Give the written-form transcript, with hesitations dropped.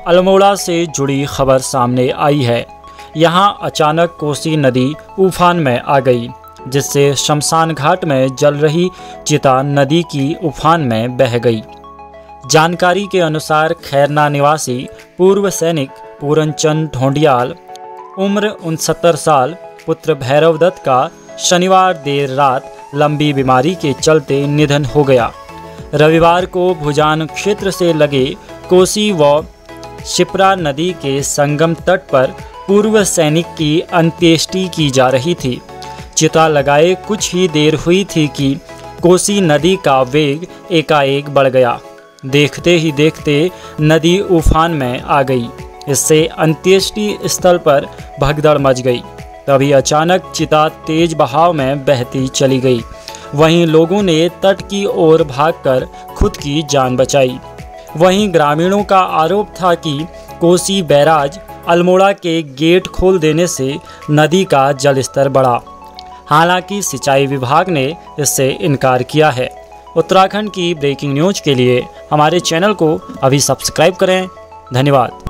अल्मोड़ा से जुड़ी खबर सामने आई है। यहां अचानक कोसी नदी उफान में आ गई, जिससे शमशान घाट में जल रही चिता नदी की उफान में बह गई। जानकारी के अनुसार खैरना निवासी पूर्व सैनिक पूरनचंद ढोंडियाल उम्र 69 साल पुत्र भैरव दत्त का शनिवार देर रात लंबी बीमारी के चलते निधन हो गया। रविवार को भुजान क्षेत्र से लगे कोसी व शिप्रा नदी के संगम तट पर पूर्व सैनिक की अंत्येष्टि की जा रही थी। चिता लगाए कुछ ही देर हुई थी कि कोसी नदी का वेग एकाएक बढ़ गया। देखते ही देखते नदी उफान में आ गई। इससे अंत्येष्टि स्थल पर भगदड़ मच गई। तभी अचानक चिता तेज बहाव में बहती चली गई। वहीं लोगों ने तट की ओर भागकर खुद की जान बचाई। वहीं ग्रामीणों का आरोप था कि कोसी बैराज अल्मोड़ा के गेट खोल देने से नदी का जलस्तर बढ़ा। हालांकि सिंचाई विभाग ने इससे इनकार किया है। उत्तराखंड की ब्रेकिंग न्यूज़ के लिए हमारे चैनल को अभी सब्सक्राइब करें। धन्यवाद।